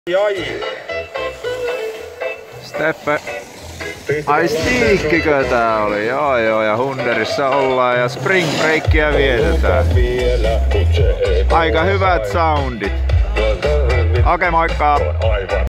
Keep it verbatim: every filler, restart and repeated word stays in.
Jai. Steppe. Ai stiikkikö tää oli? Joo joo, ja Hunderissa ollaan ja Spring Breakia vietetään. Aika hyvät soundit. Okei, moikka!